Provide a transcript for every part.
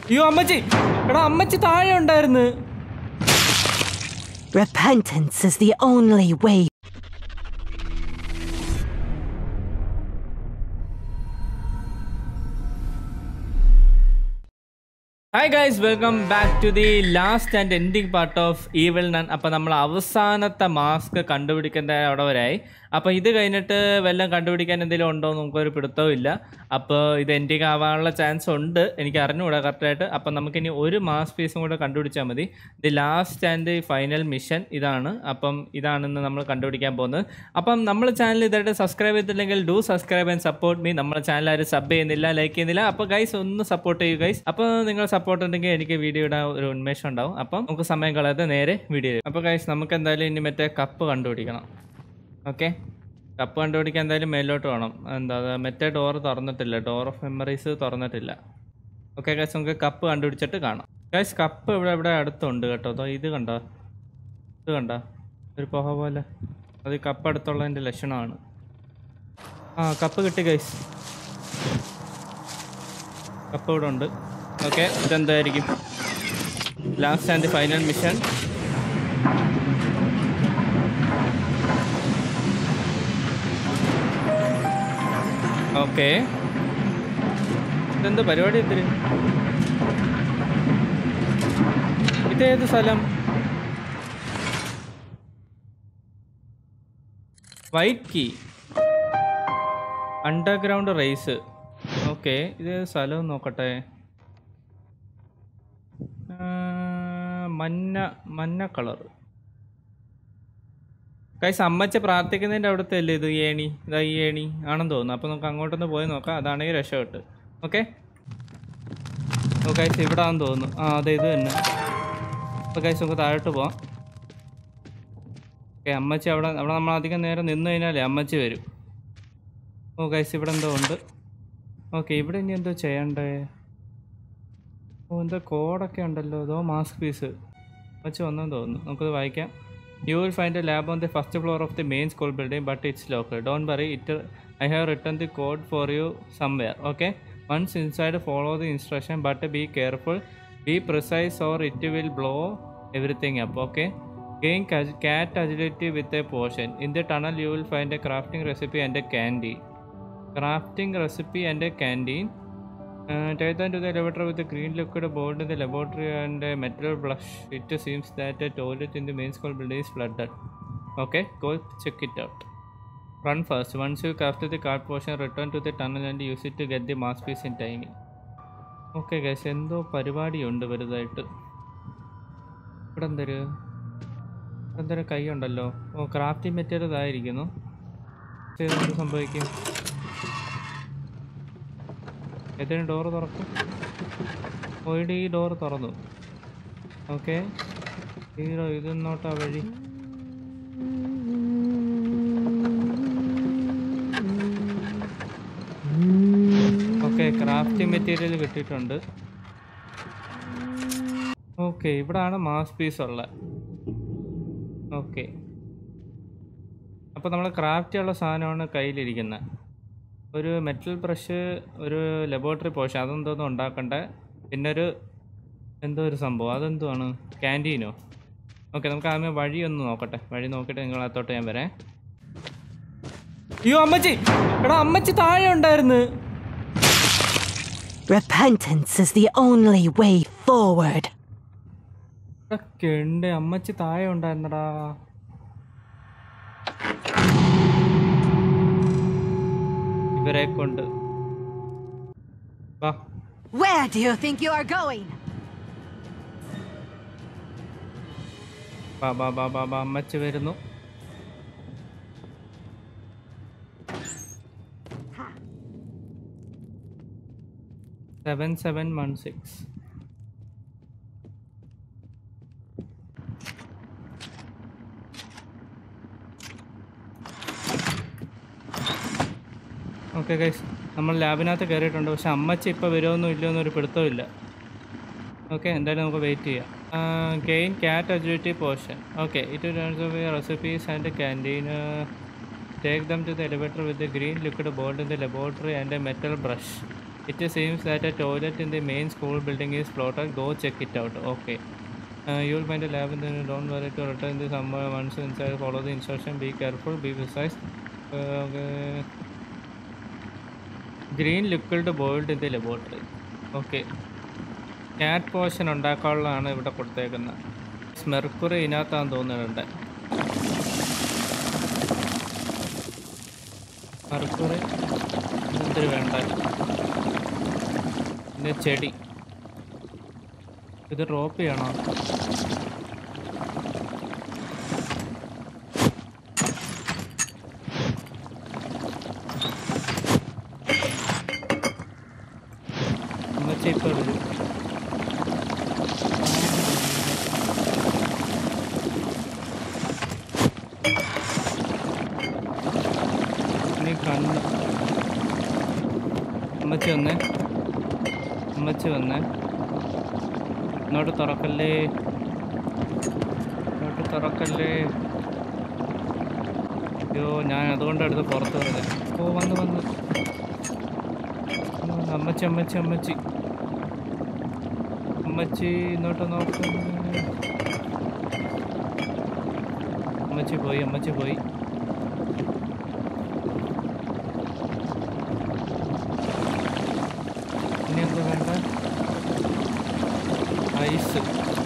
അയ്യോ അമ്മച്ചി, എടാ അമ്മച്ചി താഴെ ഉണ്ടായിരുന്നു. Repentance is the only way. Hi guys, welcome back to the last and ending part of evil nun. അപ്പോൾ നമ്മൾ അവസാനത്തെ മാസ്ക് കണ്ടുപിടിക്കേണ്ട അവിടെ വരായി. അപ്പോൾ ഇത് കഴിഞ്ഞിട്ട് വല്ലതും കണ്ടുപിടിക്കാൻ എന്തെങ്കിലും ഉണ്ടോ എന്ന് നമുക്കൊരു പിടുത്തവും ഇല്ല. അപ്പോൾ ഇത് എൻഡിങ് ആവാനുള്ള ചാൻസ് ഉണ്ട്, എനിക്ക് അറിഞ്ഞുകൂടാ കറക്റ്റായിട്ട്. അപ്പം നമുക്കിനി ഒരു മാസ്ക് പീസും കൂടെ കണ്ടുപിടിച്ചാൽ മതി. The last and final mission ഇതാണ്. അപ്പം ഇതാണെന്ന് നമ്മൾ കണ്ടുപിടിക്കാൻ പോകുന്നത്. അപ്പം നമ്മൾ ചാനൽ ഇതായിട്ട് സബ്സ്ക്രൈബ് ചെയ്തിട്ടില്ലെങ്കിൽ do subscribe and support me. നമ്മുടെ ചാനൽ ആരും സബ് ചെയ്യുന്നില്ല, ലൈക്ക് ചെയ്യുന്നില്ല. അപ്പോൾ ഗൈസ് ഒന്ന് സപ്പോർട്ട് ചെയ്യൂ ഗൈസ്. അപ്പോൾ നിങ്ങൾ സപ്പോർട്ട് ഉണ്ടെങ്കിൽ എനിക്ക് വീഡിയോ ഇടാൻ ഒരു ഉന്മേഷം ഉണ്ടാവും. അപ്പം നമുക്ക് സമയം കളയാതെ നേരെ വീഡിയോ. അപ്പോൾ ഗൈസ് നമുക്ക് എന്തായാലും ഇനി മറ്റേ കപ്പ് കണ്ടുപിടിക്കണം. ഓക്കെ, കപ്പ് കണ്ടുപിടിക്കാൻ എന്തായാലും മേലോട്ട് വേണം. എന്താ മറ്റേ ഡോറ് തുറന്നിട്ടില്ല, ഡോർ ഓഫ് മെമ്മറീസ് തുറന്നിട്ടില്ല. ഓക്കെ ഗൈസ്, നമുക്ക് കപ്പ് കണ്ടുപിടിച്ചിട്ട് കാണാം. ഗൈസ് കപ്പ് ഇവിടെ അടുത്തുണ്ട് കേട്ടോ. അതോ ഇത് കണ്ടോ, ഇത് കണ്ടോ ഒരു പുക പോലെ, അത് കപ്പ് അടുത്തുള്ളതിൻ്റെ ലക്ഷണമാണ്. ആ കപ്പ് കിട്ടി ഗൈസ്, കപ്പ് ഇവിടെ ഉണ്ട്. ഓക്കെ, ഇതെന്തായിരിക്കും last and final mission. Okay, ഇതെന്താ പരിപാടി? എന്തിന് ഇതേത് സ്ഥലം? White key, underground race. Okay, ഇതേത് സ്ഥലം നോക്കട്ടെ. മഞ്ഞ കളർ. കൈസ് അമ്മച്ച പ്രാർത്ഥിക്കുന്നതിൻ്റെ അവിടുത്തെ അല്ലേ ഇത് ഏണി? ഇതാ ഈ ഏണി ആണെന്ന് തോന്നുന്നു. അപ്പോൾ നമുക്ക് അങ്ങോട്ടൊന്ന് പോയി നോക്കാം. അതാണെങ്കിൽ രക്ഷപ്പെട്ട്. ഓക്കെ കൈസ് ഇവിടെ ആണെന്ന് തോന്നുന്നു. ആ അതെ, ഇത് തന്നെ. അപ്പോൾ കൈസ് നമുക്ക് താഴോട്ട് പോവാം. ഓക്കെ, അമ്മച്ചി അവിടെ നമ്മൾ അധികം നേരം നിന്ന് കഴിഞ്ഞാലേ അമ്മച്ചി വരും. ഓ കൈസ് ഇവിടെ എന്തോ ഉണ്ട്. ഓക്കെ, ഇവിടെ ഇനി എന്തോ ചെയ്യണ്ടേ? ഓ എന്തോ കോഡൊക്കെ ഉണ്ടല്ലോ. അതോ മാസ്ക് പീസ് വെച്ച് വന്നെന്ന് തോന്നുന്നു. നമുക്കത് വായിക്കാം. You will find a lab on the first floor of the main school building, but it's locked. Don't worry, I have written the code for you somewhere. Okay? Once inside, follow the instruction, but be careful. Be precise or it will blow everything up. Okay? Gain cat agility with a potion. In the tunnel, you will find a crafting recipe and a candy. Crafting recipe and a canteen. Take them to the elevator with a green liquid board in the laboratory and a metal brush. It seems that a toilet in the main school building is flooded. Okay, go check it out. Run first. Once you craft the card portion, return to the tunnel and use it to get the masterpiece in tiny. Okay guys, എന്തോ പരിപാടിയുണ്ട് വലുതായിട്ട്. ഇവിടെ എന്തൊരു കൈ ഉണ്ടല്ലോ. ഓ crafting material ആയിരിക്കുന്നു. എന്ത് സംഭവിക്കും? ഏതെങ്കിലും ഡോറ് തുറക്കും. പോയിട്ട് ഈ ഡോറ് തുറന്നു. ഓക്കെ, ഇതെന്നോട്ടാ വഴി. ഓക്കെ, ക്രാഫ്റ്റിംഗ് മെറ്റീരിയൽ കിട്ടിയിട്ടുണ്ട്. ഓക്കെ, ഇവിടാണ് മാസ് പീസ് ഉള്ളത്. ഓക്കെ, അപ്പോൾ നമ്മൾ ക്രാഫ്റ്റ് ചെയ്യാനുള്ള സാധനമാണ് കയ്യിലിരിക്കുന്നത്. ഒരു മെറ്റൽ ബ്രഷ്, ഒരു ലബോറട്ടറി പോർഷൻ, അതെന്തോന്നും ഉണ്ടാക്കണ്ടേ. പിന്നെ എന്തോ ഒരു സംഭവം, അതെന്തുവാണ്? ക്യാൻറ്റീനോ? ഓക്കെ, നമുക്ക് ആദ്യമേ വഴി ഒന്ന് നോക്കട്ടെ. വഴി നോക്കിയിട്ട് നിങ്ങളകത്തോട്ട് ഞാൻ വരാം. അയ്യോ അമ്മച്ചി, എടാ അമ്മച്ചി താഴെ ഉണ്ടായിരുന്നു. Repentance is the only way forward. കെണ്ടേ, അമ്മച്ചി താഴെ ഉണ്ടായിരുന്നടാ. ഇവരെ കൊണ്ട് വാ. Where do you think you are going? അമ്മച്ചി വരുന്നു. Seven 716. ഓക്കെ ഗൈസ്, നമ്മൾ ലാബിനകത്ത് കയറിയിട്ടുണ്ട്. പക്ഷെ അമ്മച്ചി ഇപ്പോൾ വരുമോ ഇല്ലയോ എന്നൊരു പിടുത്തമില്ല. ഓക്കെ, എന്തായാലും നമുക്ക് വെയിറ്റ് ചെയ്യാം. Gain cat agility potion. Okay, it turns of recipes and canteen. Take them to the elevator with the green liquid board in the laboratory and a metal brush. It seems that a toilet in the main school building is floated. Go check it out. Okay. You'll find a lab in the. Don't worry to return the somewhere once inside. Follow the instruction. Be careful. Be precise. Okay. Green liquid boiled in the laboratory. Okay. Cat potion ഉണ്ടാക്കാനുള്ളതാണ് ഇവിടെ കൊടുത്തേക്കുന്നത്. Mercury ഇതിനകത്താന്ന് തോന്നുന്നുണ്ട്. Mercury എന്തിനു വേണ്ട. പിന്നെ ചെടി. ഇത് drop ചെയ്യണോ? ഇപ്പോൾ വരും. ഇനി കണ്ണ്. അമ്മച്ചി വന്നേ, അമ്മച്ചി വന്നേ. ഇങ്ങോട്ട് തുറക്കല്ലേ, ഇങ്ങോട്ട് തുറക്കല്ലേ. അയ്യോ, ഞാൻ അതുകൊണ്ടെടുത്ത് പുറത്ത് വരുന്നത്. ഓ വന്ന് വന്ന്. അമ്മച്ചി അമ്മച്ചി അമ്മച്ചി അമ്മച്ചി ഇങ്ങോട്ട് നോക്കുന്നു. അമ്മച്ചി പോയി, അമ്മച്ചി പോയി. ഇനി എന്താ വേണ്ട? ഐസ്.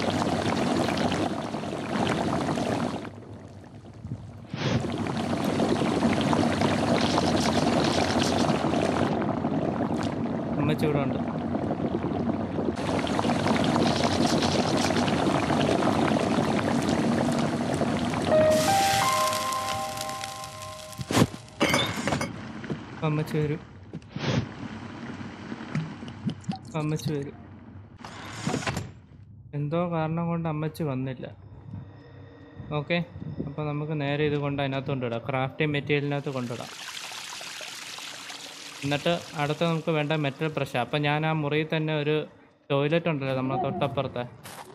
അമ്മച്ചി ഇവിടെ ഉണ്ട്. അമ്മച്ചി വരും, അമ്മച്ചി വരും. എന്തോ കാരണം കൊണ്ട് അമ്മച്ചി വന്നില്ല. ഓക്കെ, അപ്പോൾ നമുക്ക് നേരെ ഇത് കൊണ്ട് അതിനകത്ത് കൊണ്ടിടാം. ക്രാഫ്റ്റിംഗ് മെറ്റീരിയലിനകത്ത് കൊണ്ടിടാം. എന്നിട്ട് അടുത്ത നമുക്ക് വേണ്ട മെറ്റൽ ബ്രഷ്. അപ്പം ഞാൻ ആ മുറിയിൽ തന്നെ ഒരു ടോയ്ലറ്റ് ഉണ്ടല്ലോ നമ്മളെ തൊട്ടപ്പുറത്തെ.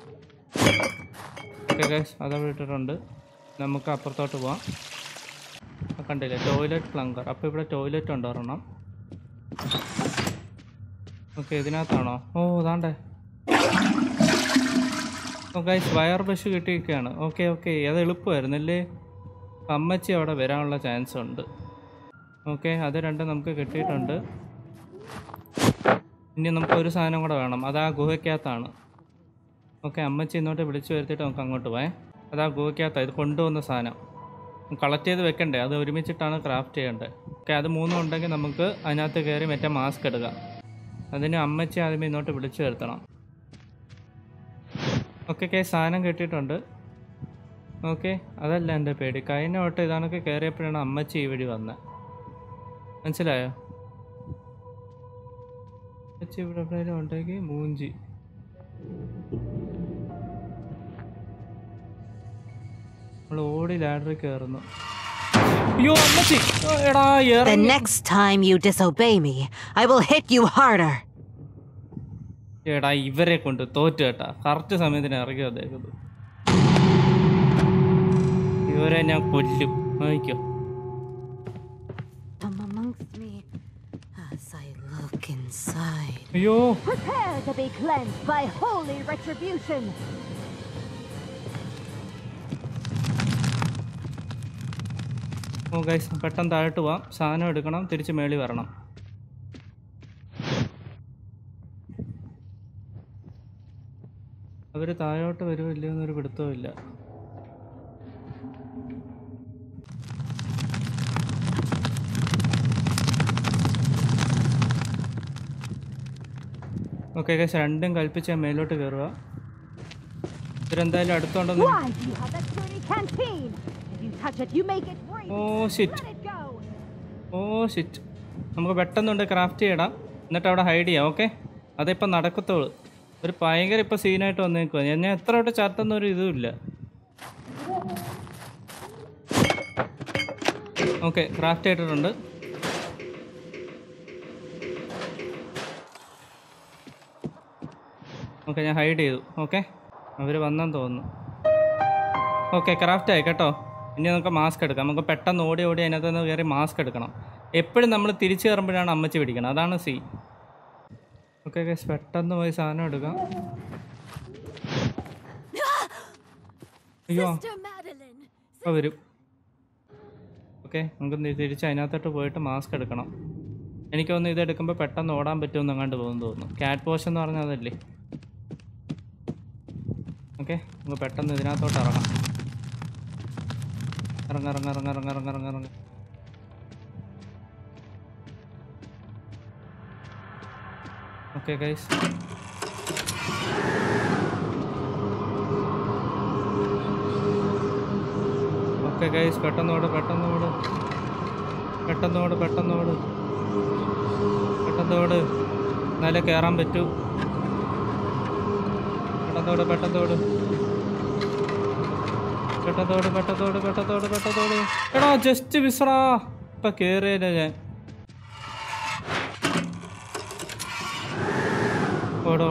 ഓക്കെ ഗൈസ്, അതവിടെ ഇട്ടിട്ടുണ്ട്. നമുക്ക് അപ്പുറത്തോട്ട് പോവാം. കണ്ടില്ലേ, ടോയ്ലറ്റ് പ്ലങ്കർ. അപ്പോൾ ഇവിടെ ടോയ്ലറ്റ് ഉണ്ട് ഒരെണ്ണം. ഓക്കെ, ഇതിനകത്താണോ? ഓ അതാണ്ടേ. ഓ ഗൈസ്, വയർ ബ്രഷ് കിട്ടിയിരിക്കുകയാണ്. ഓക്കെ ഓക്കെ, അത് എളുപ്പമായിരുന്നല്ലേ. അമ്മച്ചി അവിടെ വരാനുള്ള ചാൻസ് ഉണ്ട്. ഓക്കെ, അത് രണ്ടും നമുക്ക് കിട്ടിയിട്ടുണ്ട്. ഇനി നമുക്കൊരു സാധനം കൂടെ വേണം. അത് ആ ഗുഹയ്ക്കകത്താണ്. ഓക്കെ, അമ്മച്ചി ഇങ്ങോട്ട് വിളിച്ചു വരുത്തിയിട്ട് നമുക്ക് അങ്ങോട്ട് പോയേ. അത് ആ ഗുഹയ്ക്കകത്താണ്. ഇത് കൊണ്ടുവന്ന സാധനം കളക്ട് ചെയ്ത് വെക്കണ്ടേ, അത് ഒരുമിച്ചിട്ടാണ് ക്രാഫ്റ്റ് ചെയ്യേണ്ടത്. ഓക്കെ, അത് മൂന്നും ഉണ്ടെങ്കിൽ നമുക്ക് അതിനകത്ത് കയറി മറ്റേ മാസ്ക് എടുക്കാം. അതിന് അമ്മച്ചി ആദ്യമേ ഇങ്ങോട്ട് വിളിച്ചു വരുത്തണം. ഓക്കെ, സാധനം കിട്ടിയിട്ടുണ്ട്. ഓക്കെ, അതല്ല എൻ്റെ പേടി. കഴിഞ്ഞ വട്ടം ഇതാണൊക്കെ കയറിയപ്പോഴാണ് അമ്മച്ചി ഈ വഴി വന്നത്. മനസ്സിലായോ? അമ്മച്ചി ഇവിടെ എവിടെയെങ്കിലും ഉണ്ടെങ്കിൽ മൂഞ്ചി. നമ്മൾ ഓടി ലാഡറിൽ കയറുന്നു. അയ്യോ അമ്മച്ചി, എടാ The next time you disobey me, I will hit you harder. എടാ ഇവരെ കൊണ്ട് തോറ്റു കേട്ടാ. കറക്റ്റ് സമയത്തിന് ഇറങ്ങി വന്നേക്കുന്നു. ഇവരെ ഞാൻ കൊല്ലും. നോക്കിക്കോ. Come amongst me as I look inside. അയ്യോ, Prepare to be cleansed by holy retribution. Oh guys, പെട്ടെന്ന് താഴോട്ട് പോവാം. സാധനം എടുക്കണം, തിരിച്ച് മേളി വരണം. അവർ താഴോട്ട് വരുമോ ഇല്ലയോ എന്നൊരു പിടുത്തവും ഇല്ല. ഓക്കെ ഗൈസ്, രണ്ടും കൽപ്പിച്ച് മേലോട്ട് കയറുക. ഇവരെന്തായാലും അടുത്തോണ്ടെന്ന്. Why do you have that dirty canteen? If you touch it, you make it breathe. Oh shit, Let it go. Oh shit. നമുക്ക് പെട്ടെന്നുണ്ട് ക്രാഫ്റ്റ് ചെയ്യണം, എന്നിട്ട് അവിടെ ഹൈഡ് ചെയ്യാം. ഓക്കെ, അതിപ്പോൾ നടക്കത്തുള്ളൂ. ഒരു ഭയങ്കര ഇപ്പോൾ സീനായിട്ട് വന്നേക്കുക. ഞാൻ എത്ര വട്ടം ചത്തൊന്നൊരു ഇതുമില്ല. ഓക്കെ, ക്രാഫ്റ്റ് ചെയ്തിട്ടുണ്ട്. ഓക്കെ, ഞാൻ ഹൈഡ് ചെയ്തു. ഓക്കെ, അവർ വന്നെന്ന് തോന്നുന്നു. ഓക്കെ, ക്രാഫ്റ്റ് ആയി കേട്ടോ. ഇനി നമുക്ക് മാസ്ക് എടുക്കാം. നമുക്ക് പെട്ടെന്ന് ഓടി ഓടി അതിനകത്ത് നിന്ന് കയറി മാസ്ക് എടുക്കണം. എപ്പോഴും നമ്മൾ തിരിച്ചു കയറുമ്പോഴാണ് അമ്മച്ചി പിടിക്കണം. അതാണ് സീ. ഓക്കെ ഗൈസ് പെട്ടെന്ന് പോയി സാധനം എടുക്കാം. അയ്യോ അപ്പോൾ വരും. ഓക്കെ നമുക്ക് തിരിച്ച് അതിനകത്തോട്ട് പോയിട്ട് മാസ്ക് എടുക്കണം. എനിക്ക് തോന്നുന്നു ഇതെടുക്കുമ്പോൾ പെട്ടെന്ന് ഓടാൻ പറ്റുമെന്ന് അങ്ങാണ്ട് പോകുന്നു തോന്നുന്നു. ക്യാറ്റ് പോഷ് എന്ന് പറഞ്ഞാൽ അതല്ലേ. ഓക്കെ നമുക്ക് പെട്ടെന്ന് ഇതിനകത്തോട്ട് ഇറങ്ങാം. ഇറങ്ങ. ഓക്കെ ഗൈസ് ഓക്കെ ഗൈസ് പെട്ടെന്നോട് എന്നാലേ കയറാൻ പറ്റൂ. പെട്ടെന്നോട് എടാ ജസ്റ്റ് വിസറാ. ഇപ്പം കയറിയല്ലേ ഞാൻ. ഓടോ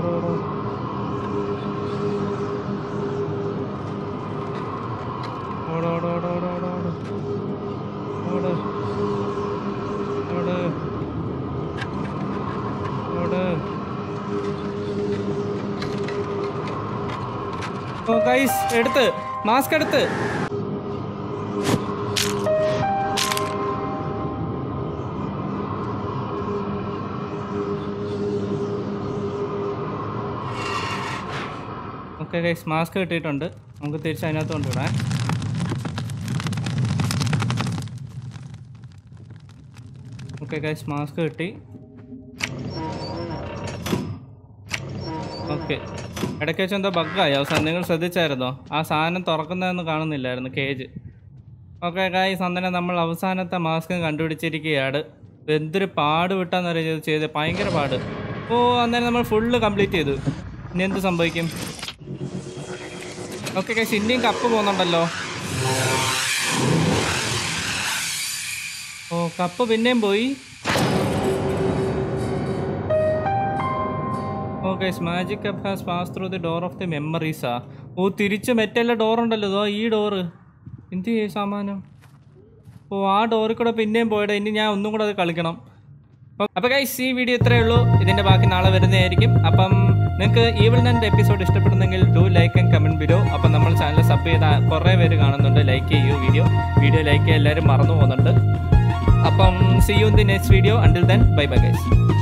ഓ ഗൈസ് എടുത്ത് മാസ്ക് എടുത്ത്. ഓക്കെ ഗൈസ് മാസ്ക് കിട്ടിയിട്ടുണ്ട്. നമുക്ക് തിരിച്ച് അതിനകത്ത് കൊണ്ടുവിടാം. ഓക്കെ ഗൈസ് മാസ്ക് കിട്ടി. ഓക്കെ ഇടയ്ക്ക് വെച്ച് എന്തോ ബഗ്ഗായി അവസാനം. നിങ്ങൾ ശ്രദ്ധിച്ചായിരുന്നോ? ആ സാധനം തുറക്കുന്നതെന്ന് കാണുന്നില്ലായിരുന്നു കേജ്. ഓക്കെ ഗൈസ് അങ്ങനെ നമ്മൾ അവസാനത്തെ മാസ്ക് കണ്ടുപിടിച്ചിരിക്കുകയാണ്. എന്തൊരു പാട് വിട്ടാന്നറിയാം ചെയ്ത്. ഭയങ്കര പാട്. ഓ അന്നേരം നമ്മൾ ഫുള്ള് കംപ്ലീറ്റ് ചെയ്തു. ഇനി എന്ത് സംഭവിക്കും? ഓക്കെ ഗൈസ് ഇനിയും കപ്പ് പോകുന്നുണ്ടല്ലോ. ഓ കപ്പ് പിന്നെയും പോയി. Oh guys magic cup has pass through the door of the മെമ്മറീസാ. ഓ തിരിച്ച് മറ്റെല്ലാം ഡോറുണ്ടല്ലോ. ഇതോ ഈ ഡോറ് എന്ത് ചെയ്യും സാമാനം? ഓ ആ ഡോറിൽ കൂടെ പിന്നെയും പോയിട്ട് ഇനി ഞാൻ ഒന്നും കൂടെ അത് കളിക്കണം. അപ്പോൾ ഗൈസ് ഈ വീഡിയോ ഇത്രയേ ഉള്ളൂ. ഇതിൻ്റെ ബാക്കി നാളെ വരുന്നതായിരിക്കും. അപ്പം നിങ്ങൾക്ക് ഈവിൾ നൈറ്റ് എപ്പിസോഡ് ഇഷ്ടപ്പെടുന്നെങ്കിൽ do like and comment below. അപ്പം നമ്മൾ ചാനൽ സബ് ചെയ്ത കുറേ പേര് കാണുന്നുണ്ട്. ലൈക്ക് ചെയ്യൂ വീഡിയോ ലൈക്ക് ചെയ്യാൻ എല്ലാവരും മറന്നു പോകുന്നുണ്ട്. അപ്പം see you in the next video. Until then bye guys.